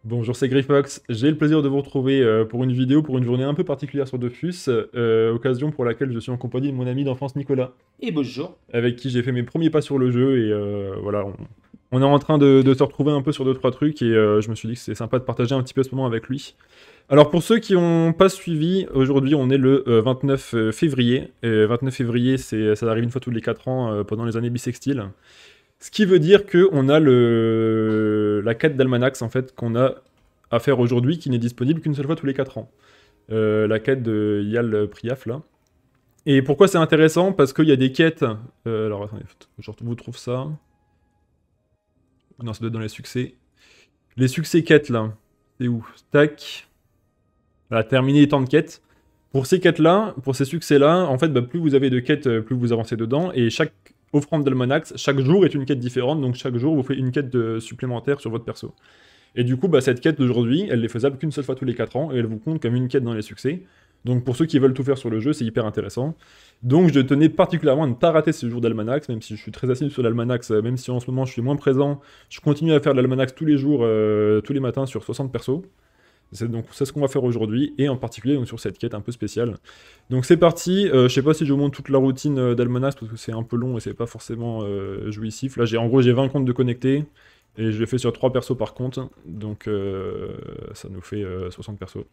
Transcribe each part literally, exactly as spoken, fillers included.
Bonjour, c'est Greyfox. J'ai le plaisir de vous retrouver euh, pour une vidéo, pour une journée un peu particulière sur Dofus, euh, occasion pour laquelle je suis en compagnie de mon ami d'enfance Nicolas, Et bonjour. avec qui j'ai fait mes premiers pas sur le jeu, et euh, voilà, on, on est en train de, de se retrouver un peu sur deux trois trucs, et euh, je me suis dit que c'est sympa de partager un petit peu ce moment avec lui. Alors pour ceux qui n'ont pas suivi, aujourd'hui on est le euh, vingt-neuf février, et vingt-neuf février c'est, ça arrive une fois tous les quatre ans euh, pendant les années bissextiles. Ce qui veut dire qu'on a le... la quête d'Almanax en fait qu'on a à faire aujourd'hui qui n'est disponible qu'une seule fois tous les quatre ans. Euh, la quête de Yal Priaf là. Et pourquoi c'est intéressant? Parce qu'il y a des quêtes. Euh, alors attendez, je vous trouve ça. Non, ça doit être dans les succès. Les succès quêtes là. C'est où? Tac. Voilà, terminer tant de quêtes. Pour ces quêtes-là, pour ces succès-là, en fait, bah, plus vous avez de quêtes, euh, plus vous avancez dedans. Et chaque offrande d'Almanax, chaque jour est une quête différente. Donc chaque jour, vous faites une quête de- supplémentaire sur votre perso. Et du coup, bah, cette quête d'aujourd'hui, elle est faisable qu'une seule fois tous les quatre ans. Et elle vous compte comme une quête dans les succès. Donc pour ceux qui veulent tout faire sur le jeu, c'est hyper intéressant. Donc je tenais particulièrement à ne pas rater ces jours d'Almanax, même si je suis très assidu sur l'Almanax, euh, même si en ce moment je suis moins présent. Je continue à faire de l'Almanax tous les jours, euh, tous les matins sur soixante persos. C'est donc c'est ce qu'on va faire aujourd'hui, et en particulier donc, sur cette quête un peu spéciale. Donc c'est parti, euh, je sais pas si je vous montre toute la routine euh, d'Almanax, parce que c'est un peu long et c'est pas forcément euh, jouissif. Là j'ai en gros j'ai vingt comptes de connectés, et je l'ai fait sur trois persos par compte, donc euh, ça nous fait euh, soixante persos.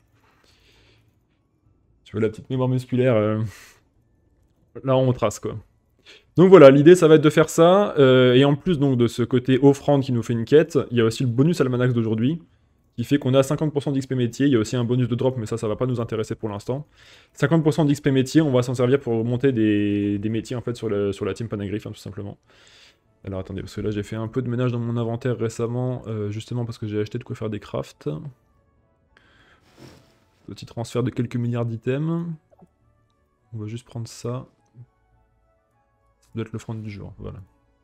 Tu vois la petite mémoire musculaire, euh, là on trace quoi. Donc voilà, l'idée ça va être de faire ça, euh, et en plus donc de ce côté offrande qui nous fait une quête, il y a aussi le bonus Almanax d'aujourd'hui, qui fait qu'on a cinquante pour cent d'X P métier, il y a aussi un bonus de drop, mais ça, ça va pas nous intéresser pour l'instant. cinquante pour cent d'X P métier, on va s'en servir pour monter des, des métiers en fait sur, le, sur la team Panagriff, hein, tout simplement. Alors attendez, parce que là j'ai fait un peu de ménage dans mon inventaire récemment, euh, justement parce que j'ai acheté de quoi faire des crafts. Petit transfert de quelques milliards d'items. On va juste prendre ça. Ça doit être l'offrande du jour, voilà.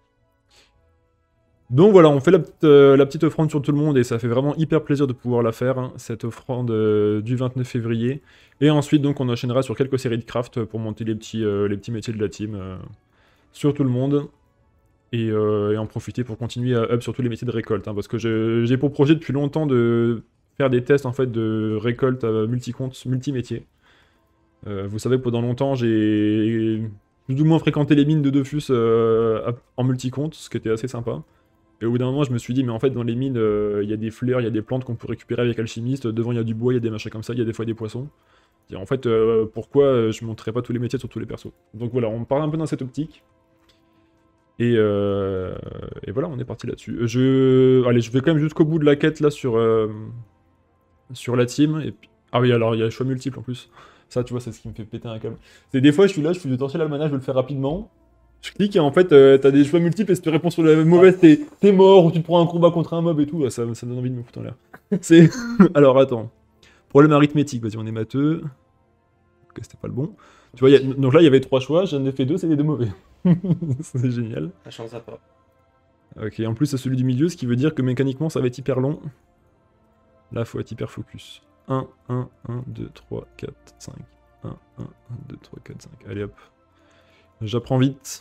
Donc voilà, on fait la petite, euh, la petite offrande sur tout le monde, et ça fait vraiment hyper plaisir de pouvoir la faire, hein, cette offrande euh, du vingt-neuf février. Et ensuite, donc, on enchaînera sur quelques séries de craft pour monter les petits, euh, les petits métiers de la team euh, sur tout le monde. Et, euh, et en profiter pour continuer à up sur tous les métiers de récolte. Hein, parce que je- j'ai pour projet depuis longtemps de faire des tests en fait, de récolte à multi-compte, multi-métier. Euh, vous savez, pendant longtemps, j'ai plus ou moins fréquenté les mines de Dofus euh, à- en multi-compte, ce qui était assez sympa. Et au bout d'un moment, je me suis dit, mais en fait, dans les mines, euh, il y a des fleurs, il y a des plantes qu'on peut récupérer avec alchimiste. Devant, il y a du bois, il y a des machins comme ça, il y a des fois des poissons. Et en fait, euh, pourquoi euh, je ne montrerai pas tous les métiers sur tous les persos? Donc voilà, on part un peu dans cette optique. Et, euh, et voilà, on est parti là-dessus. Je... Allez, je vais quand même jusqu'au bout de la quête là sur, euh, sur la team. Et puis... Ah oui, alors il y a le choix multiple en plus. Ça, tu vois, c'est ce qui me fait péter un câble. C'est des fois, je suis là, je suis de torcher l'almanach, je veux le faire rapidement. Je clique et en fait, euh, t'as des choix multiples et si tu réponds sur la mauvaise, t'es t'es mort ou tu te prends un combat contre un mob et tout. Ça, ça me donne envie de me foutre en l'air. C'est. Alors attends. Problème arithmétique, vas-y, on est matheux. Ok, c'était pas le bon. Tu vois, y a- donc là, il y avait trois choix, j'en ai fait deux, c'est les deux mauvais. C'est génial. La chance à pas. Ok, en plus, c'est celui du milieu, ce qui veut dire que mécaniquement, ça va être hyper long. Là, faut être hyper focus. un, un, un, deux, trois, quatre, cinq. un, un, un, deux, trois, quatre, cinq. Allez hop. J'apprends vite.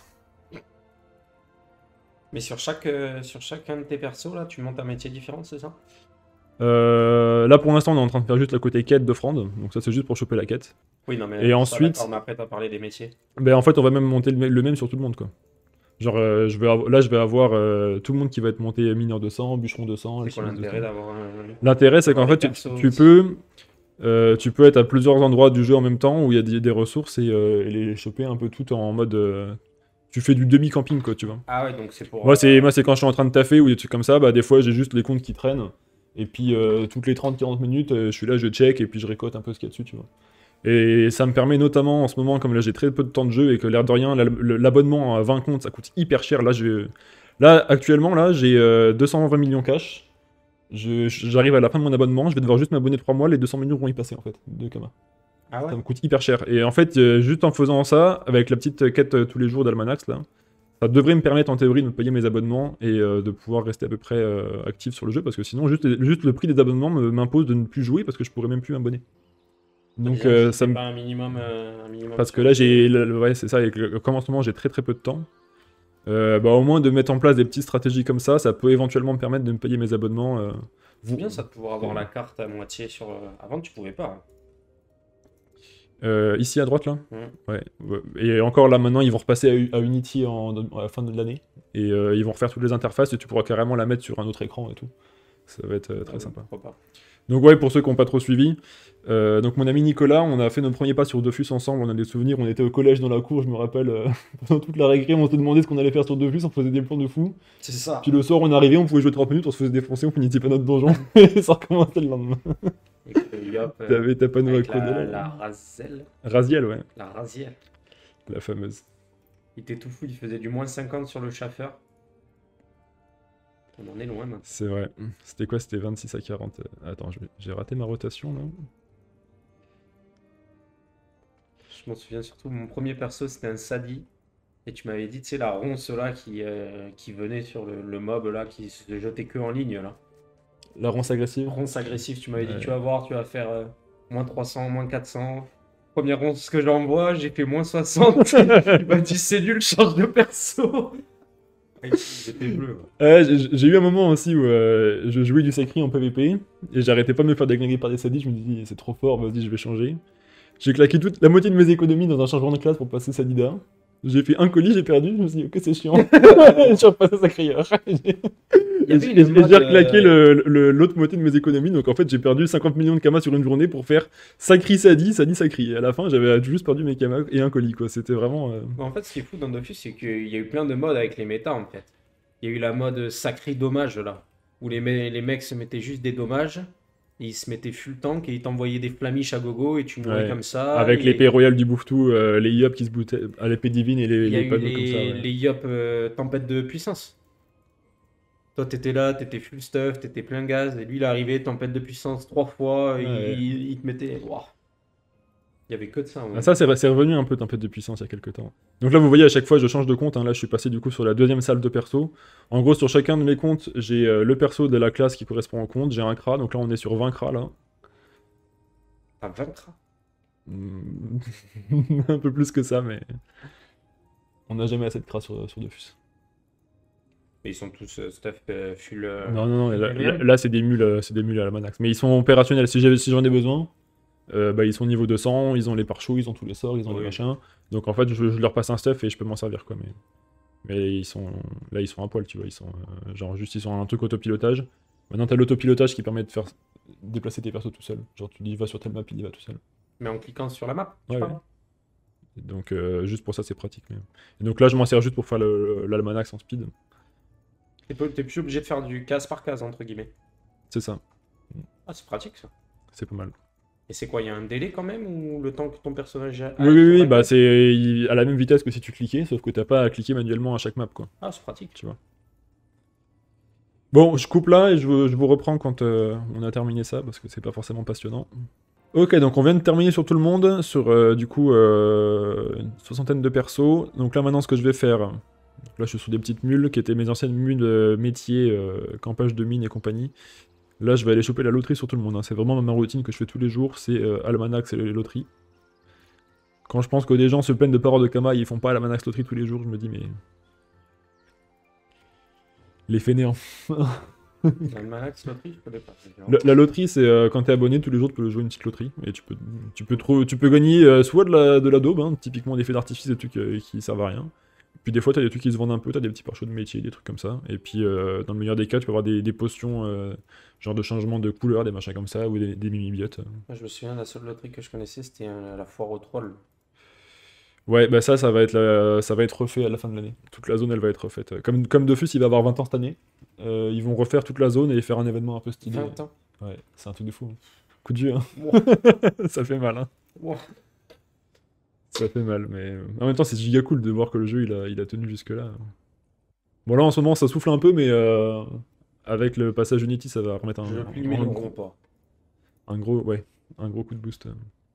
Mais sur chaque, euh, sur chacun de tes persos, là, tu montes un métier différent, c'est ça? Euh, là, pour l'instant, on est en train de faire juste la côté quête d'offrande. Donc ça, c'est juste pour choper la quête. Oui, non, mais Et ça, d'accord, ensuite, mais après, t'as parlé des métiers. ben, en fait, on va même monter le, le même sur tout le monde, quoi. Genre, euh, je vais avo- là, je vais avoir euh, tout le monde qui va être monté mineur deux cents, bûcheron deux cents, C'est quoi alchimiste l'intérêt deux cents. d'avoir un... L'intérêt, c'est d'avoir qu'en les fait, tu, persos tu aussi? peux, euh, tu peux être à plusieurs endroits du jeu en même temps où il y a des, des ressources et, euh, et les choper un peu tout en mode. Euh, tu fais du demi-camping, quoi, tu vois. Ah ouais, donc c'est pour... Moi, c'est euh, moi, c'est quand je suis en train de taffer ou des trucs comme ça, bah, des fois, j'ai juste les comptes qui traînent. Et puis, euh, toutes les trente quarante minutes, euh, je suis là, je check et puis je récolte un peu ce qu'il y a dessus, tu vois. Et ça me permet notamment en ce moment, comme là j'ai très peu de temps de jeu et que l'air de rien, la- le- l'abonnement à vingt comptes ça coûte hyper cher. Là, je... là actuellement, là j'ai euh, deux cent vingt millions cash. Je- J'arrive à la fin de mon abonnement, je vais devoir juste m'abonner trois mois, les deux cents millions vont y passer en fait, de Kama. Ah ouais? Ça me coûte hyper cher. Et en fait, euh, juste en faisant ça, avec la petite quête euh, tous les jours d'Almanax, là, ça devrait me permettre en théorie de me payer mes abonnements et euh, de pouvoir rester à peu près euh, actif sur le jeu parce que sinon, juste, juste le prix des abonnements me- m'impose de ne plus jouer parce que je pourrais même plus m'abonner. Donc Déjà, euh, tu ça fais me pas un minimum, euh, un minimum parce que sur là, le jeu. j'ai. le- le- Ouais, c'est ça, avec le, comme en ce moment, j'ai très très peu de temps. Euh, bah, au moins de mettre en place des petites stratégies comme ça, ça peut éventuellement me permettre de me payer mes abonnements. euh, C'est vous- bien ça de pouvoir avoir la carte à moitié sur. euh, Avant, tu pouvais pas. euh, ici à droite là. Hein. Ouais. Ouais. Et encore là maintenant, ils vont repasser à, U- à Unity en, à la fin de l'année. Et euh, ils vont refaire toutes les interfaces et tu pourras carrément la mettre sur un autre écran et tout. Ça va être euh, Ah très oui, sympa. pourquoi pas. Donc ouais, pour ceux qui n'ont pas trop suivi, euh, donc mon ami Nicolas, on a fait nos premiers pas sur Dofus ensemble, on a des souvenirs, on était au collège dans la cour, je me rappelle, euh, pendant toute la récré, on se demandait ce qu'on allait faire sur Dofus, on faisait des plans de fou. C'est ça. Puis le soir, on arrivait, on pouvait jouer trente minutes, on se faisait défoncer, on finissait pas notre donjon, et ça recommençait le lendemain. Avec le Yop, euh, T'avais ta panneau à avec coder la, là. la Razel, Raziel, ouais, la Raziel. la fameuse. Il était tout fou, il faisait du moins cinquante sur le chauffeur. On en est loin maintenant. C'est vrai. C'était quoi? C'était vingt-six à quarante. Attends, je vais- j'ai raté ma rotation là. Je m'en souviens surtout, mon premier perso c'était un Sadi. Et tu m'avais dit, tu sais, la ronce là qui, euh, qui venait sur le, le mob là, qui se jetait que en ligne là. La ronce agressive. Ronce agressive, tu m'avais dit, Ouais. tu vas voir, tu vas faire euh, moins trois cents, moins quatre cents. Première ronce que j'envoie, j'ai fait moins soixante. Il m'a dit, c'est nul, change de perso. J'étais bleu. Ouais, j'ai j'ai eu un moment aussi où euh, je jouais du Sacri en P V P et j'arrêtais pas de me faire déglinguer par des sadis. Je me dis, c'est trop fort, vas-y, je vais changer. J'ai claqué toute la moitié de mes économies dans un changement de classe pour passer Sadida. J'ai fait un colis, j'ai perdu. Je me suis dit, ok, c'est chiant. Je suis repassé Sacrieur. Il y Et avait j'ai une et mode, j'ai reclaqué euh, le- le- l'autre moitié de mes économies. Donc en fait, j'ai perdu cinquante millions de kamas sur une journée pour faire Sacri Sadi, Sadi Sacri. Et à la fin, j'avais juste perdu mes kamas et un colis, quoi. C'était vraiment. euh, En fait, ce qui est fou dans Dofus, c'est qu'il y a eu plein de modes avec les méta en fait. Il y a eu la mode sacré dommage là, où les, me- les mecs se mettaient juste des dommages, et ils se mettaient full tank et ils t'envoyaient des flamiches à gogo et tu mourais Ouais. comme ça. Avec et l'épée royale du Bouffetou, euh, les yop qui se bootaient à l'épée divine et les, il y a les eu panneaux comme ça. les, Ouais. les Yop euh, tempête de puissance. Toi, t'étais là, t'étais full stuff, t'étais plein gaz, et lui, il arrivait, tempête de puissance trois fois, et Ouais. il, il te mettait. Ouah. Il y avait que de ça. Ah, ça, c'est re- c'est revenu un peu Tempête de puissance il y a quelques temps. Donc là, vous voyez, à chaque fois, je change de compte. hein. Là, je suis passé du coup sur la deuxième salle de perso. En gros, sur chacun de mes comptes, j'ai euh, le perso de la classe qui correspond au compte. J'ai un cra, donc là, on est sur vingt cras là. À vaincre. Hmm. Un peu plus que ça, mais on n'a jamais assez de cras sur, sur Dofus. Mais ils sont tous euh, stuff euh, full. euh, Non, non, non, là, full là- réel. là, c'est des mules, euh, c'est des mules à la Manax. Mais ils sont opérationnels. Si j'avais- si j'en ai besoin, euh, bah, ils sont niveau deux cents, ils ont les pare-choux, ils ont tous les sorts, ils ont Oui. les machins. Donc en fait, je, je leur passe un stuff et je peux m'en servir, quoi. Mais, mais ils sont là, ils sont à poil, tu vois. Ils sont euh, genre juste, ils sont un truc autopilotage. Maintenant, t'as l'autopilotage qui permet de faire déplacer tes persos tout seul. Genre, tu dis, va sur telle map, il y va tout seul. Mais en cliquant sur la map, tu Ouais, parles. ouais. Et donc, euh, juste pour ça, c'est pratique. Mais... Et donc là, je m'en sers juste pour faire le- l'almanax en speed. T'es pas- t'es plus obligé de faire du case par case, entre guillemets. C'est ça. Ah, c'est pratique ça. C'est pas mal. Et c'est quoi, il y a un délai quand même, ou le temps que ton personnage a- Oui, aille oui, sur oui, la bah case? c'est il- à la même vitesse que si tu cliquais, sauf que t'as pas à cliquer manuellement à chaque map, quoi. Ah, c'est pratique. Tu vois. Bon, je coupe là et je, vous- je vous reprends quand euh, on a terminé ça, parce que c'est pas forcément passionnant. Ok, donc on vient de terminer sur tout le monde, sur euh, du coup euh, une soixantaine de persos. Donc là maintenant, ce que je vais faire, donc là je suis sur des petites mules qui étaient mes anciennes mules euh, métiers, euh, campage de mine et compagnie. Là, je vais aller choper la loterie sur tout le monde. hein. C'est vraiment ma routine que je fais tous les jours, c'est euh, Almanax et les loteries. Quand je pense que des gens se plaignent de pas avoir de Kama, ils font pas Almanax loterie tous les jours, je me dis mais... Les fainéants. L'Almanax loterie, je connais pas. La, la loterie, c'est euh, quand t'es abonné, tous les jours tu peux jouer une petite loterie. Et tu peux, tu peux, trop, tu peux gagner euh, soit de la, de la daube, hein, typiquement des feux d'artifice, des trucs euh, qui servent à rien. Puis des fois, t'as des trucs qui se vendent un peu, t'as des petits pare-choux de métier, des trucs comme ça. Et puis, euh, dans le meilleur des cas, tu peux avoir des, des potions, euh, genre de changement de couleur, des machins comme ça, ou des, des mini-biotes. Moi, je me souviens, la seule loterie que je connaissais, c'était euh, la foire aux trolls. Ouais, bah ça, ça va être, la- ça va être refait à la fin de l'année. Toute la zone, elle va être refaite. Comme, comme Dofus, il va avoir vingt ans cette année, euh, ils vont refaire toute la zone et faire un événement un peu stylé. vingt ans. Ouais, c'est un truc de fou. hein. Coup de vieux, hein. Wow. Ça fait mal, hein. Wow. Ça fait mal, mais euh, en même temps, c'est giga cool de voir que le jeu il a, il a tenu jusque-là. Bon, là en ce moment, ça souffle un peu, mais euh, avec le passage Unity, ça va remettre un, Je ne un, plus mais un ne gros, pas. un gros, ouais, un gros coup de boost.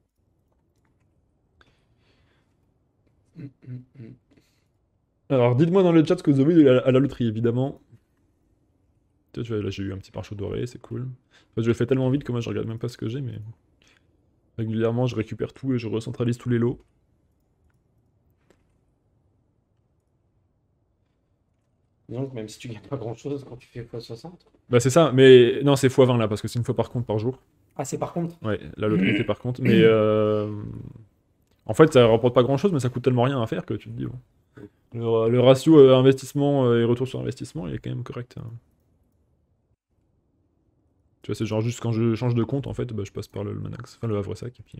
Hum, hum, hum. Alors, dites-moi dans le chat ce que vous avez eu à la, à la loterie, évidemment. Tiens, tu vois, là, j'ai eu un petit pare-choix doré, c'est cool. Enfin, je le fais tellement vite que moi, je regarde même pas ce que j'ai, mais régulièrement, je récupère tout et je recentralise tous les lots. Donc, même si tu gagnes pas grand-chose quand tu fais fois soixante. Bah c'est ça, mais non, c'est fois vingt là, parce que c'est une fois par compte par jour. Ah, c'est par contre. Ouais, la loterie c'est par compte. Mais euh, en fait, ça rapporte pas grand chose, mais ça coûte tellement rien à faire que tu te dis, bon. Le, le ratio euh, investissement euh, et retour sur investissement, il est quand même correct, hein. Tu vois, c'est genre juste quand je change de compte, en fait, bah, je passe par le, le Manax, enfin le Havresac, et puis.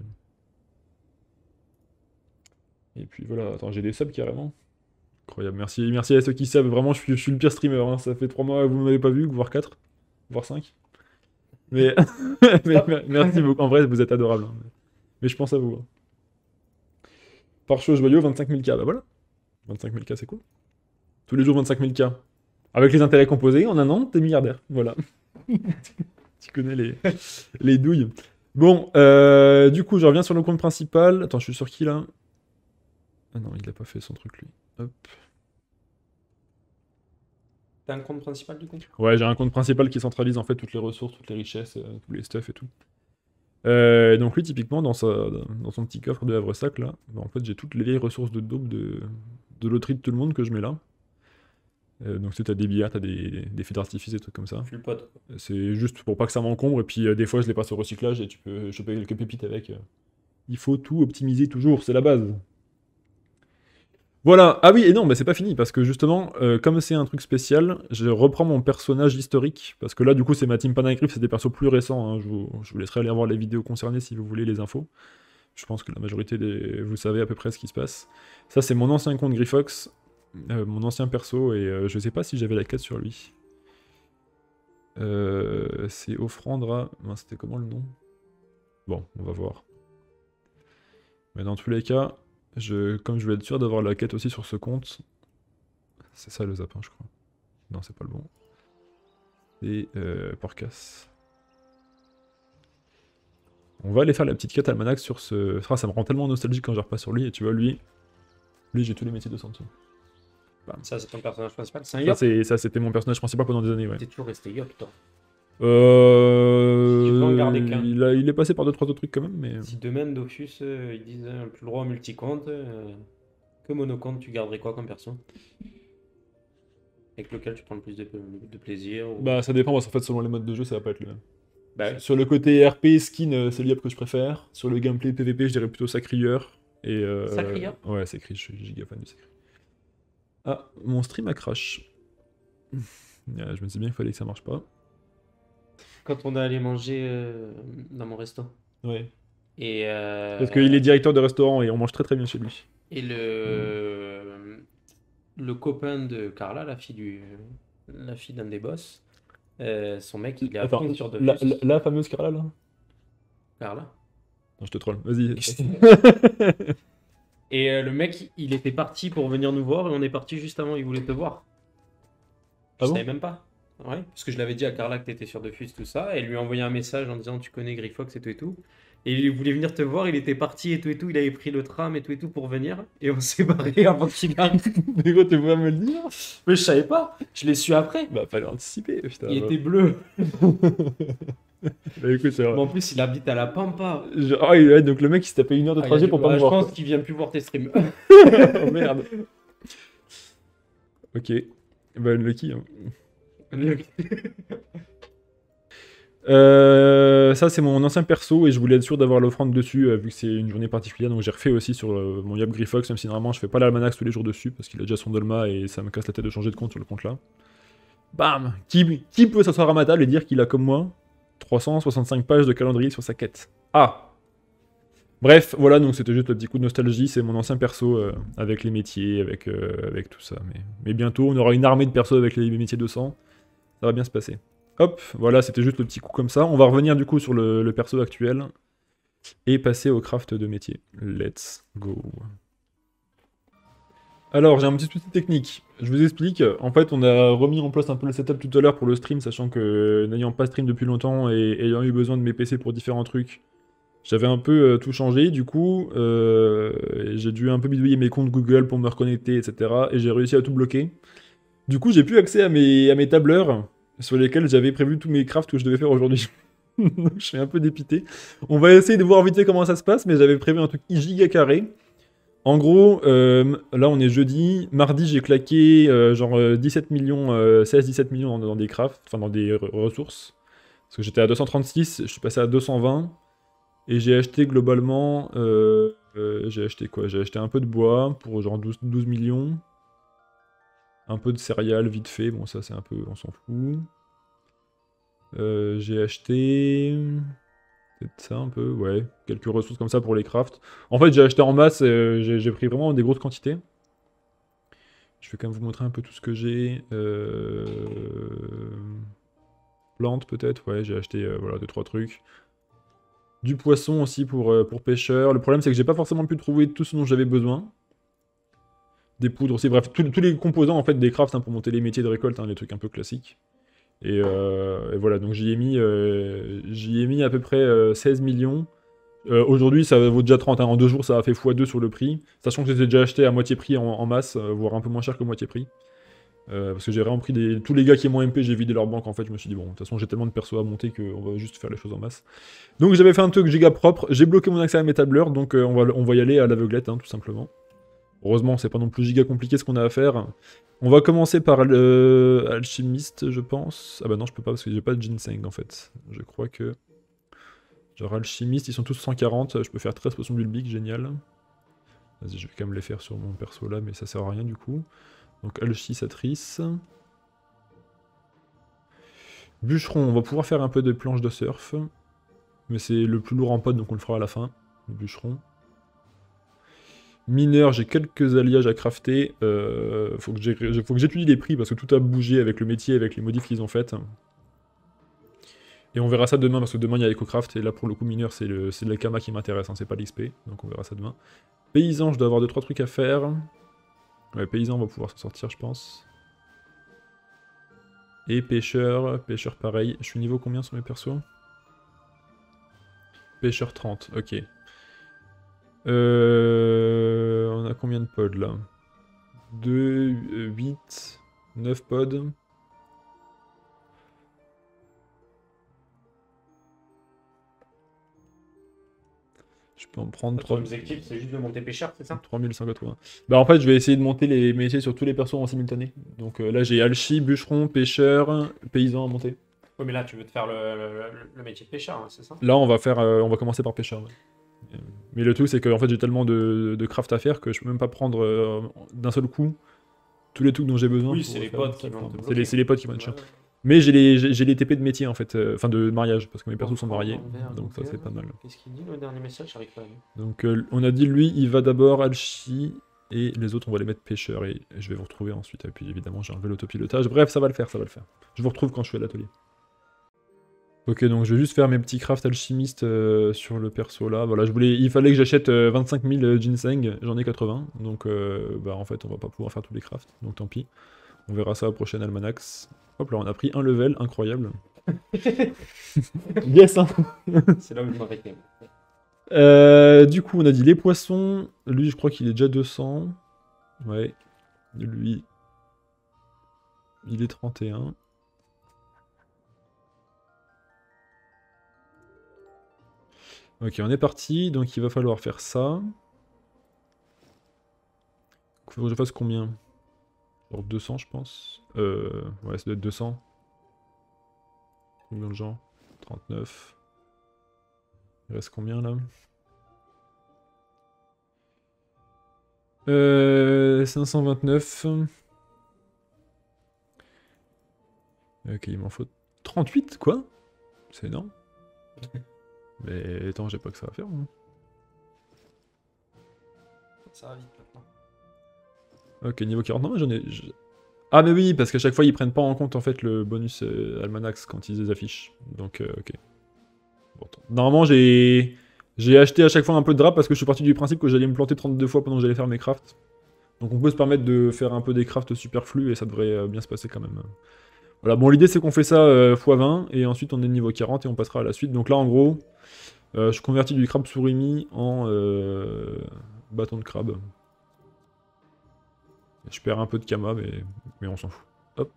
Et puis voilà, attends, j'ai des subs carrément. Incroyable, merci, merci à ceux qui savent, vraiment, je suis, je suis le pire streamer, hein. Ça fait trois mois que vous m'avez pas vu, voire quatre, voire cinq. Mais, mais merci beaucoup, en vrai, vous êtes adorables, hein. Mais je pense à vous, hein. Par chose joyeux, vingt-cinq mille K, bah voilà. vingt-cinq mille K, c'est cool. Tous les jours, vingt-cinq mille K. Avec les intérêts composés, en un an, t'es milliardaire. Voilà. Tu connais les, les douilles. Bon, euh, du coup, je reviens sur le compte principal. Attends, je suis sur qui, là? Ah non, il a pas fait son truc, lui. Hop. T'as un compte principal du coup? Ouais, j'ai un compte principal qui centralise, en fait, toutes les ressources, toutes les richesses, euh, tous les stuff et tout. Euh, donc lui, typiquement, dans, sa, dans son petit coffre de Havresac, là, bah, en fait, j'ai toutes les vieilles ressources de daube de, de loterie de tout le monde que je mets là. Euh, donc tu as des billets, t'as des, des feux d'artifice, des trucs comme ça. Je suis le pote. C'est juste pour pas que ça m'encombre, et puis euh, des fois je les passe au recyclage et tu peux choper quelques pépites avec. euh. Il faut tout optimiser toujours, c'est la base. Voilà, ah oui, et non, mais c'est pas fini, parce que justement, euh, comme c'est un truc spécial, je reprends mon personnage historique, parce que là, du coup, c'est ma team Panagriffe, c'est des persos plus récents, hein. je, vous, je vous laisserai aller voir les vidéos concernées si vous voulez les infos. Je pense que la majorité des... vous savez à peu près ce qui se passe. Ça, c'est mon ancien compte Griffox, euh, mon ancien perso, et euh, je sais pas si j'avais la quête sur lui. Euh, c'est Offrandra... Non, c'était comment le nom? Bon, on va voir. Mais dans tous les cas... Je, comme je vais être sûr d'avoir la quête aussi sur ce compte, c'est ça le zapin, je crois. Non, c'est pas le bon. Et euh, Porcas. On va aller faire la petite quête almanach sur ce. Ah, ça me rend tellement nostalgique quand je repasse sur lui. Et tu vois, lui, lui, j'ai tous les métiers de Santi. Ça, c'est ton personnage principal. C'est un Yop. Ça, c'était mon personnage principal pendant des années. Ouais. T'es toujours resté Yop, toi. Euh... Tu peux en garder qu'un. Il, a... il est passé par deux trois autres trucs quand même, mais. Si demain Dofus euh, ils disent euh, plus le droit au multicompte, euh, que monocompte, tu garderais quoi comme perso? Avec lequel tu prends le plus de, de plaisir ou... Bah ça dépend, parce qu'en fait selon les modes de jeu ça va pas être le même. Bah, sur le côté R P, skin, euh, c'est l'I A P que je préfère. Sur le gameplay P V P, je dirais plutôt Sacrieur. Et euh... Sacrieur? Ouais, Sacri, je suis giga fan du Sacri. Ah, mon stream a crash. Ouais, je me disais bien qu'il fallait que ça marche pas. Quand on est allé manger euh, dans mon resto. Ouais. Et euh, Parce qu'il est directeur de restaurant et on mange très très bien chez lui. Et le, mmh. le copain de Carla, la fille du, la fille d'un des boss, euh, son mec, il est à Attends, fond sur Dofus. La, la, la fameuse Carla là? Carla. Non, je te troll, vas-y. Et euh, le mec, il était parti pour venir nous voir et on est parti juste avant, il voulait te voir. Je Ah bon? savais même pas. Ouais, parce que je l'avais dit à Carla que t'étais sur Dofus, tout ça, et elle lui a envoyé un message en disant tu connais Griffox et tout et tout. Et il voulait venir te voir, il était parti et tout et tout, il avait pris le tram et tout et tout pour venir, et on s'est barré avant qu'il arrive. Mais gros, tu pouvais me le dire? Mais je savais pas, je l'ai su après. Bah, fallait anticiper, putain. Il bah. était bleu. Bah écoute, c'est vrai. Bon, en plus, il habite à la Pampa. Je... Ah, ouais, donc le mec il s'est tapé une heure de Ah, trajet il a pour dit, pas bah, me je voir. pense qu'il vient plus voir tes streams. Oh merde. Ok. Bah, lucky. Hein. euh, ça, c'est mon ancien perso et je voulais être sûr d'avoir l'offrande dessus euh, vu que c'est une journée particulière. Donc j'ai refait aussi sur euh, mon Yop Griffox, même si normalement je fais pas l'almanach tous les jours dessus parce qu'il a déjà son dolma et ça me casse la tête de changer de compte sur le compte là. Bam! Qui, qui peut s'asseoir à ma table et dire qu'il a comme moi trois cent soixante-cinq pages de calendrier sur sa quête? Ah! Bref, voilà, donc c'était juste le petit coup de nostalgie, c'est mon ancien perso euh, avec les métiers, avec, euh, avec tout ça. Mais, mais bientôt, on aura une armée de persos avec les métiers deux cents, ça va bien se passer. Hop, voilà, c'était juste le petit coup comme ça. On va revenir du coup sur le, le perso actuel et passer au craft de métier. Let's go. Alors, j'ai un petit souci technique. Je vous explique. En fait, on a remis en place un peu le setup tout à l'heure pour le stream, sachant que n'ayant pas stream depuis longtemps et ayant eu besoin de mes P C pour différents trucs, j'avais un peu euh, tout changé. Du coup, euh, j'ai dû un peu bidouiller mes comptes Google pour me reconnecter, et cetera. Et j'ai réussi à tout bloquer. Du coup, j'ai plus accès à mes, à mes tableurs sur lesquels j'avais prévu tous mes crafts que je devais faire aujourd'hui. Donc, je suis un peu dépité. On va essayer de voir vite fait comment ça se passe, mais j'avais prévu un truc giga carré. En gros, euh, là on est jeudi. Mardi, j'ai claqué euh, genre euh, dix-sept millions, euh, seize dix-sept millions dans, dans des crafts, enfin dans des re- ressources. Parce que j'étais à deux cent trente-six, je suis passé à deux cent vingt. Et j'ai acheté globalement. euh, euh, j'ai acheté quoi? J'ai acheté un peu de bois pour genre douze, douze millions. Un peu de céréales vite fait. Bon, ça c'est un peu. On s'en fout. Euh, j'ai acheté. Peut-être ça un peu, ouais. Quelques ressources comme ça pour les crafts. En fait, j'ai acheté en masse, euh, j'ai j'ai pris vraiment des grosses quantités. Je vais quand même vous montrer un peu tout ce que j'ai. Euh... Plantes peut-être, ouais, j'ai acheté euh, voilà, deux trois trucs. Du poisson aussi pour, euh, pour pêcheurs. Le problème c'est que j'ai pas forcément pu trouver tout ce dont j'avais besoin. Des poudres aussi, bref, tous tous les composants en fait des crafts hein, pour monter les métiers de récolte, hein, les trucs un peu classiques. Et, euh, et voilà, donc j'y ai mis, euh, j'y ai mis à peu près euh, seize millions. Euh, Aujourd'hui, ça vaut déjà trente, hein. En deux jours, ça a fait fois deux sur le prix. Sachant que je les ai déjà achetés à moitié prix en, en masse, euh, voire un peu moins cher que moitié prix. Euh, parce que j'ai vraiment pris des... tous les gars qui m'ont M P, j'ai vidé leur banque en fait. Je me suis dit, bon, de toute façon, j'ai tellement de persos à monter qu'on va juste faire les choses en masse. Donc j'avais fait un truc giga propre. J'ai bloqué mon accès à mes tableurs, donc euh, on, va, on va y aller à l'aveuglette, hein, tout simplement. Heureusement, c'est pas non plus giga compliqué ce qu'on a à faire. On va commencer par le alchimiste, je pense. Ah bah non, je peux pas parce que j'ai pas de ginseng en fait. Je crois que. Genre alchimiste, ils sont tous cent quarante, je peux faire treize potions bulbiques, génial. Vas-y, je vais quand même les faire sur mon perso là, mais ça sert à rien du coup. Donc alchisatrice. Bûcheron, on va pouvoir faire un peu de planches de surf. Mais c'est le plus lourd en pot, donc on le fera à la fin. Le bûcheron. Mineur, j'ai quelques alliages à crafter. Euh, faut que j'étudie les prix parce que tout a bougé avec le métier, avec les modifs qu'ils ont faites. Et on verra ça demain, parce que demain il y a EcoCraft, et là pour le coup mineur c'est le, le Kama qui m'intéresse, hein, c'est pas l'X P, donc on verra ça demain. Paysan, je dois avoir deux trois trucs à faire. Ouais, paysan on va pouvoir s'en sortir je pense. Et pêcheur, pêcheur pareil. Je suis niveau combien sur mes persos? Pêcheur trente, ok. Euh, on a combien de pods là? deux, huit, neuf pods. Je peux en prendre Ton trois. objectif, c'est juste de monter pêcheur, c'est ça? trois mille cent quatre-vingts. Bah en fait, je vais essayer de monter les métiers sur tous les persos en simultané. Donc euh, là, j'ai alchi, bûcheron, pêcheur, paysan à monter. Oui, mais là, tu veux te faire le, le, le métier de pêcheur, hein, c'est ça? Là, on va faire, euh, on va commencer par pêcheur. Ouais. Euh, Mais le truc, c'est que en fait, j'ai tellement de, de craft à faire que je peux même pas prendre euh, d'un seul coup tous les trucs dont j'ai besoin. Oui, pour c'est les faire potes ça. qui vont te C'est les, bloquer. c'est les potes qui vont être chiants. Ouais. Mais j'ai les, j'ai j'ai les T P de métier en fait, euh, enfin de mariage, parce que mes persos sont Enfant, mariés. envers, Donc ça, Google. c'est pas mal. Qu'est-ce qu'il dit le dernier message? J'arrive pas à lire. Donc euh, on a dit lui, il va d'abord alchi. Et les autres, on va les mettre pêcheurs et je vais vous retrouver ensuite. Et puis évidemment, j'ai enlevé l'autopilotage. Bref, ça va le faire, ça va le faire. Je vous retrouve quand je suis à l'atelier. Ok, donc je vais juste faire mes petits crafts alchimistes euh, sur le perso là. Voilà, je voulais, il fallait que j'achète euh, vingt-cinq mille ginseng, j'en ai quatre-vingts. Donc euh, bah en fait, on va pas pouvoir faire tous les crafts, donc tant pis. On verra ça au prochain almanax. Hop là, on a pris un level, incroyable. Yes hein. C'est là où je m'arrêtais. Euh, du coup, on a dit les poissons. Lui, je crois qu'il est déjà deux cents. Ouais. Lui, il est trente et un. Ok, on est parti. Donc, il va falloir faire ça. Il faut que je fasse combien? Genre deux cents, je pense. Euh, ouais, ça doit être deux cents. Combien de gens? trente-neuf. Il reste combien, là? Euh, cinq cent vingt-neuf. Ok, il m'en faut trente-huit, quoi? C'est énorme. Mais attends, j'ai pas que ça à faire. Hein. Ça va vite maintenant. Ok, niveau quarante. Non, mais j'en ai... je- Ah, mais oui, parce qu'à chaque fois, ils prennent pas en compte, en fait, le bonus euh, Almanax quand ils les affichent. Donc, euh, ok. Bon, attends. Normalement, j'ai... J'ai acheté à chaque fois un peu de drap parce que je suis parti du principe que j'allais me planter trente-deux fois pendant que j'allais faire mes crafts. Donc on peut se permettre de faire un peu des crafts superflus et ça devrait euh, bien se passer quand même. Voilà, bon l'idée c'est qu'on fait ça euh, fois vingt et ensuite on est niveau quarante et on passera à la suite. Donc là en gros, euh, je convertis du crabe surimi en euh, bâton de crabe. Je perds un peu de kama mais, mais on s'en fout. Hop.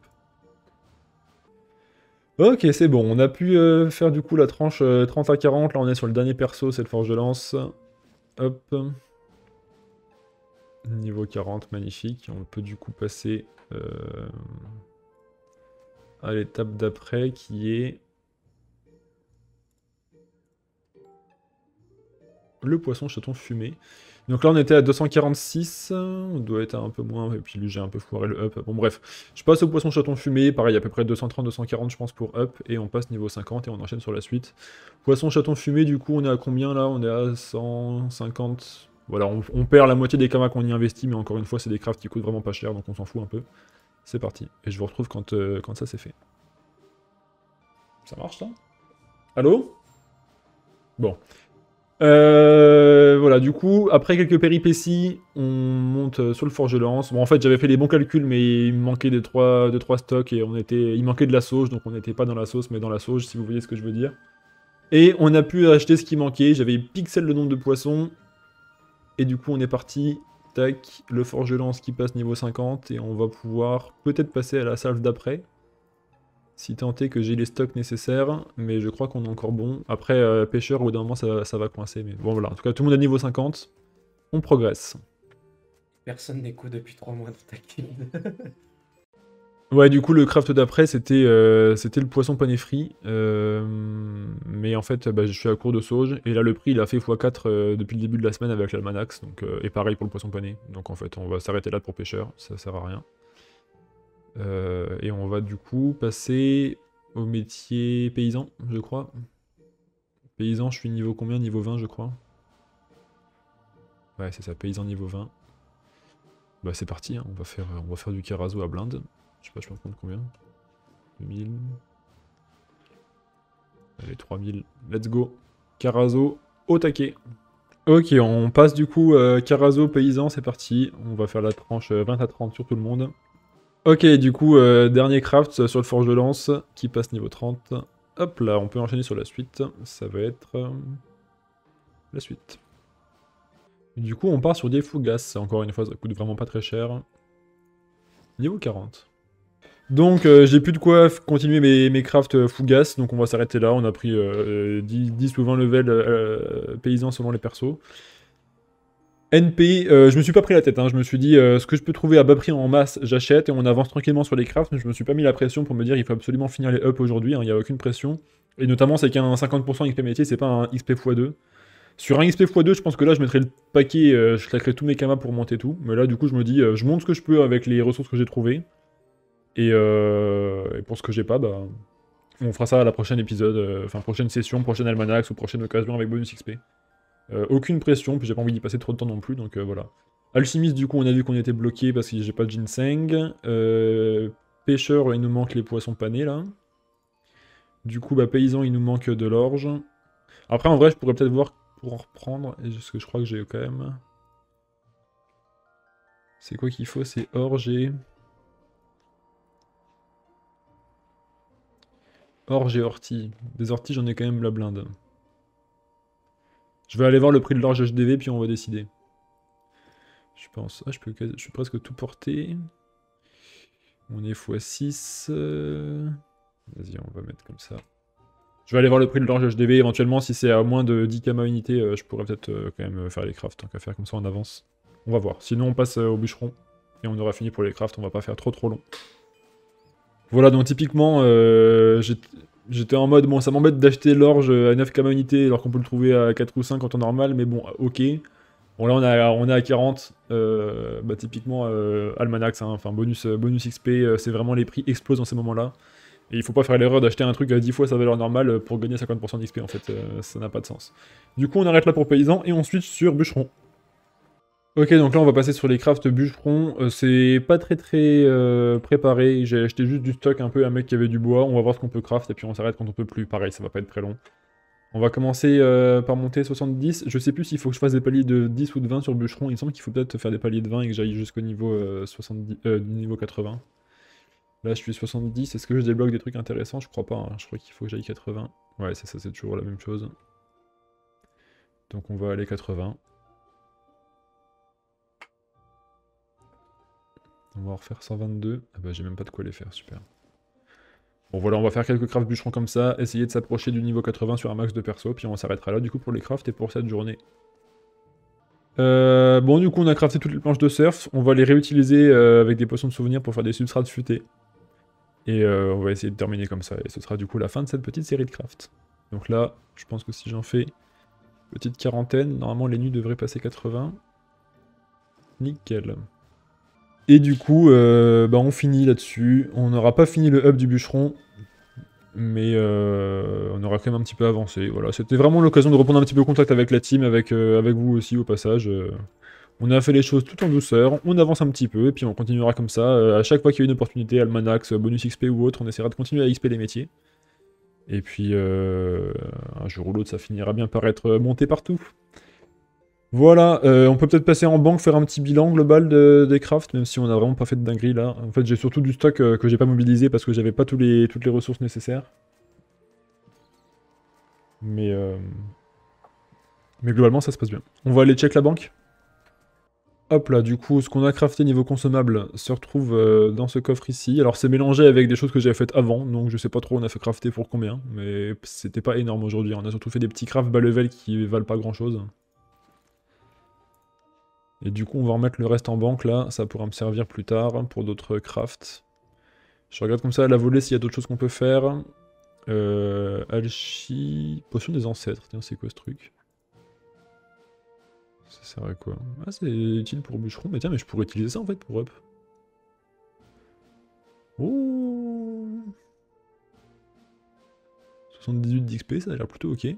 Ok, c'est bon, on a pu euh, faire du coup la tranche euh, trente à quarante. Là on est sur le dernier perso, c'est le forge de lance. Hop. Niveau quarante, magnifique. On peut du coup passer euh, à l'étape d'après qui est le poisson chaton fumé. Donc là on était à deux cent quarante-six, on doit être un peu moins, et puis lui j'ai un peu foiré le up. Bon bref, je passe au poisson chaton fumé, pareil à peu près deux cent trente deux cent quarante je pense pour up, et on passe niveau cinquante et on enchaîne sur la suite. Poisson chaton fumé du coup on est à combien là? On est à cent cinquante... Voilà, on, on perd la moitié des kamas qu'on y investit, mais encore une fois c'est des crafts qui coûtent vraiment pas cher, donc on s'en fout un peu. C'est parti, et je vous retrouve quand, euh, quand ça c'est fait. Ça marche ça? Allô? Bon. Euh, voilà, du coup, après quelques péripéties, on monte sur le Forge-Lance. Bon, en fait, j'avais fait les bons calculs, mais il me manquait des trois, deux, trois stocks et on était, il manquait de la sauge, donc on n'était pas dans la sauce, mais dans la sauge, si vous voyez ce que je veux dire. Et on a pu acheter ce qui manquait. J'avais pixel le nombre de poissons. Et du coup, on est parti. Tac, le Forge-Lance qui passe niveau cinquante et on va pouvoir peut-être passer à la salve d'après. Si tant est que j'ai les stocks nécessaires, mais je crois qu'on est encore bon. Après, euh, pêcheur, au bout d'un moment, ça, ça va coincer. Mais bon, voilà. En tout cas, tout le monde est niveau cinquante. On progresse. Personne n'écoute depuis trois mois de ta guilde. Ouais, du coup, le craft d'après, c'était euh, c'était le poisson pané frit. Euh, mais en fait, bah, je suis à court de sauge. Et là, le prix, il a fait fois quatre euh, depuis le début de la semaine avec l'almanax. Donc, euh, et pareil pour le poisson pané. Donc, en fait, on va s'arrêter là pour pêcheur. Ça sert à rien. Euh, et on va du coup passer au métier paysan, je crois. Paysan, je suis niveau combien? Niveau vingt, je crois. Ouais, c'est ça, paysan niveau vingt. Bah c'est parti, hein. on, va faire, on va faire du Karazo à blinde. Je sais pas, je peux en prendre combien? deux mille. Allez, trois mille. Let's go. Karazo au taquet. Ok, on passe du coup euh, Karazo paysan, c'est parti. On va faire la tranche euh, vingt à trente sur tout le monde. Ok, du coup, euh, dernier craft sur le Forge-Lance qui passe niveau trente. Hop là, on peut enchaîner sur la suite. Ça va être euh, la suite. Du coup, on part sur des fougasses. Encore une fois, ça coûte vraiment pas très cher. Niveau quarante. Donc, euh, j'ai plus de quoi continuer mes, mes crafts fougasses. Donc, on va s'arrêter là. On a pris euh, dix, dix ou vingt levels euh, paysans selon les persos. N P, euh, je me suis pas pris la tête, hein. Je me suis dit, euh, ce que je peux trouver à bas prix en masse, j'achète, et on avance tranquillement sur les crafts, mais je me suis pas mis la pression pour me dire, il faut absolument finir les up aujourd'hui, il hein, n'y a aucune pression. Et notamment, c'est qu'un cinquante pour cent X P métier, c'est pas un X P fois deux. Sur un X P fois deux, je pense que là, je mettrais le paquet, euh, je claquerais tous mes kamas pour monter tout, mais là, du coup, je me dis, euh, je monte ce que je peux avec les ressources que j'ai trouvées, et, euh, et pour ce que j'ai pas, bah, on fera ça à la prochaine épisode, euh, enfin, prochaine session, prochaine almanax, ou prochaine occasion avec bonus X P. Euh, aucune pression, puis j'ai pas envie d'y passer trop de temps non plus, donc euh, voilà. Alchimiste, du coup, on a vu qu'on était bloqué parce que j'ai pas de ginseng. Euh, pêcheur, il nous manque les poissons panés, là. Du coup, bah, paysan, il nous manque de l'orge. Après, en vrai, je pourrais peut-être voir pour en reprendre, et ce que je crois que j'ai quand même... C'est quoi qu'il faut? C'est orge et... Orge et ortie. Des orties, j'en ai quand même la blinde. Je vais aller voir le prix de l'orge H D V, puis on va décider. Je pense... Ah, je peux, je peux presque tout porter. On est fois six. Euh... Vas-y, on va mettre comme ça. Je vais aller voir le prix de l'orge H D V. Éventuellement, si c'est à moins de dix kamas unité, euh, je pourrais peut-être euh, quand même faire les crafts, tant qu'à faire comme ça en avance. On va voir. Sinon, on passe euh, au bûcheron. Et on aura fini pour les crafts. On va pas faire trop trop long. Voilà, donc typiquement, euh, j'étais en mode, bon, ça m'embête d'acheter l'orge à neuf kamas unité alors qu'on peut le trouver à quatre ou cinq en temps normal, mais bon, ok. Bon, là, on, a, on est à quarante. Euh, bah, typiquement, euh, Almanax, hein, enfin, bonus, bonus X P, euh, c'est vraiment les prix explosent dans ces moments-là. Et il faut pas faire l'erreur d'acheter un truc à dix fois sa valeur normale pour gagner cinquante pour cent d'X P, en fait, euh, ça n'a pas de sens. Du coup, on arrête là pour paysan, et on switch sur bûcheron. Ok, donc là, on va passer sur les crafts bûcheron. Euh, c'est pas très très euh, préparé, j'ai acheté juste du stock un peu à un mec qui avait du bois, on va voir ce qu'on peut craft, et puis on s'arrête quand on peut plus. Pareil, ça va pas être très long. On va commencer euh, par monter soixante-dix. Je sais plus s'il faut que je fasse des paliers de dix ou de vingt sur bûcheron. Il me semble qu'il faut peut-être faire des paliers de vingt et que j'aille jusqu'au niveau, euh, soixante-dix, euh, niveau quatre-vingts. Là, je suis soixante-dix. Est-ce que je débloque des trucs intéressants? Je crois pas. Hein. Je crois qu'il faut que j'aille quatre-vingts. Ouais, c'est ça, c'est toujours la même chose. Donc on va aller quatre-vingts. On va en refaire cent vingt-deux. Ah bah j'ai même pas de quoi les faire, super. Bon voilà, on va faire quelques crafts bûcherons comme ça, essayer de s'approcher du niveau quatre-vingts sur un max de perso, puis on s'arrêtera là du coup pour les crafts et pour cette journée. Euh, bon, du coup, on a crafté toutes les planches de surf. On va les réutiliser euh, avec des potions de souvenirs pour faire des substrats futés. Et euh, on va essayer de terminer comme ça. Et ce sera du coup la fin de cette petite série de craft. Donc là, je pense que si j'en fais petite quarantaine, normalement les nuits devraient passer quatre-vingts. Nickel. Et du coup, euh, bah on finit là-dessus. On n'aura pas fini le hub du bûcheron. Mais euh, on aura quand même un petit peu avancé. Voilà, c'était vraiment l'occasion de reprendre un petit peu contact avec la team, avec, euh, avec vous aussi au passage. Euh, on a fait les choses tout en douceur, on avance un petit peu, et puis on continuera comme ça. Euh, à chaque fois qu'il y a une opportunité, Almanax, bonus X P ou autre, on essaiera de continuer à X P les métiers. Et puis, euh, un jour ou l'autre, ça finira bien par être monté partout. Voilà, euh, on peut peut-être passer en banque, faire un petit bilan global de, des crafts, même si on a vraiment pas fait de dinguerie là. En fait, j'ai surtout du stock euh, que j'ai pas mobilisé parce que j'avais pas tous les, toutes les ressources nécessaires. Mais, euh, mais globalement, ça se passe bien. On va aller check la banque. Hop là, du coup, ce qu'on a crafté niveau consommable se retrouve euh, dans ce coffre ici. Alors, c'est mélangé avec des choses que j'avais faites avant, donc je sais pas trop on a fait crafter pour combien, mais c'était pas énorme aujourd'hui. On a surtout fait des petits crafts bas level qui valent pas grand chose. Et du coup, on va remettre le reste en banque là, ça pourra me servir plus tard pour d'autres crafts. Je regarde comme ça à la volée s'il y a d'autres choses qu'on peut faire. Euh, Alchi... Potion des ancêtres, tiens, c'est quoi ce truc? Ça sert à quoi? Ah, c'est utile pour bûcheron, mais tiens, mais je pourrais utiliser ça en fait pour up. Oh, soixante-dix-huit d'X P, ça a l'air plutôt ok.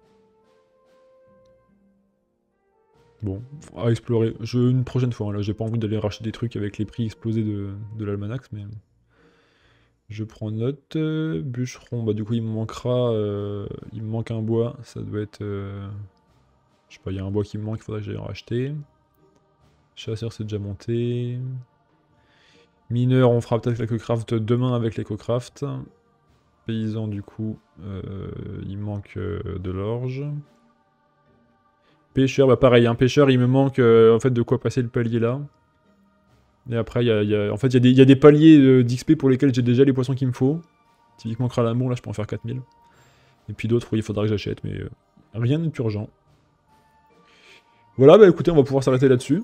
Bon, à explorer. Je, une prochaine fois, hein, là, j'ai pas envie d'aller racheter des trucs avec les prix explosés de, de l'Almanax, mais... Je prends note. Euh, bûcheron, bah du coup il me manquera... euh, il me manque un bois, ça doit être... euh, je sais pas, il y a un bois qui me manque, il faudrait que j'aille en racheter. Chasseur c'est déjà monté. Mineur, on fera peut-être l'EcoCraft demain avec l'EcoCraft. Paysan du coup, euh, il manque euh, de l'orge. Pêcheur, bah pareil, un pêcheur il me manque euh, en fait de quoi passer le palier là. Et après, il y a, y a- en fait, il y, y a des paliers euh, d'X P pour lesquels j'ai déjà les poissons qu'il me faut. Typiquement Kralamour, là je peux en faire quatre mille. Et puis d'autres, oui, il faudra que j'achète, mais euh, rien n'est urgent. Voilà, bah écoutez, on va pouvoir s'arrêter là-dessus.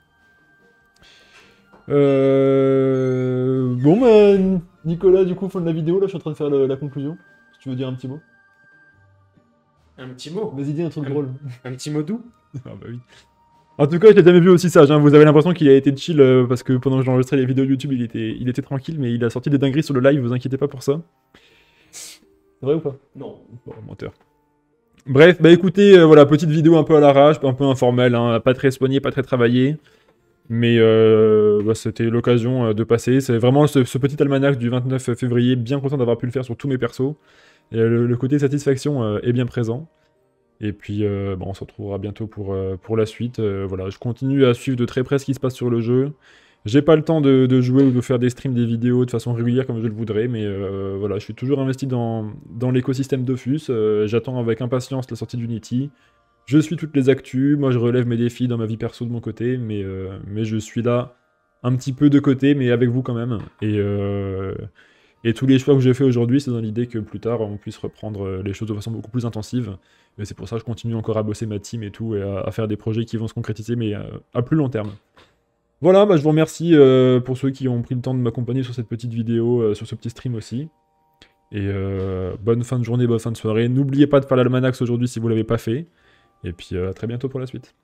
Euh... Bon, bah, Nicolas, du coup, fin de la vidéo, là, je suis en train de faire le- la conclusion. Si tu veux dire un petit mot. Un petit mot. Vas-y, dis un truc Un- drôle. Un petit mot doux. Ah bah oui. En tout cas, je l'ai jamais vu aussi sage, hein. Vous avez l'impression qu'il a été chill euh, parce que pendant que j'enregistrais les vidéos YouTube, il était, il était tranquille, mais il a sorti des dingueries sur le live, vous inquiétez pas pour ça. C'est vrai ou pas? Non. Bon, menteur. Bref, bah écoutez, euh, voilà, petite vidéo un peu à l'arrache, un peu informelle, hein, pas très soignée, pas très travaillée. Mais euh, bah, c'était l'occasion euh, de passer. C'est vraiment ce, ce petit almanach du vingt-neuf février, bien content d'avoir pu le faire sur tous mes persos. Et euh, le, le côté satisfaction euh, est bien présent. Et puis, euh, bah, on se retrouvera bientôt pour, euh, pour la suite. Euh, voilà, je continue à suivre de très près ce qui se passe sur le jeu. J'ai pas le temps de, de jouer ou de faire des streams, des vidéos de façon régulière comme je le voudrais, mais euh, voilà, je suis toujours investi dans, dans l'écosystème Dofus. Euh, J'attends avec impatience la sortie d'Unity. Je suis toutes les actus, moi je relève mes défis dans ma vie perso de mon côté, mais, euh, mais je suis là un petit peu de côté, mais avec vous quand même. Et, euh, et tous les choix que j'ai fait aujourd'hui, c'est dans l'idée que plus tard on puisse reprendre les choses de façon beaucoup plus intensive. Et c'est pour ça que je continue encore à bosser ma team et tout, et à, à faire des projets qui vont se concrétiser, mais à, à plus long terme. Voilà, bah, je vous remercie euh, pour ceux qui ont pris le temps de m'accompagner sur cette petite vidéo, euh, sur ce petit stream aussi. Et euh, bonne fin de journée, bonne fin de soirée. N'oubliez pas de faire l'almanax aujourd'hui si vous l'avez pas fait. Et puis euh, à très bientôt pour la suite.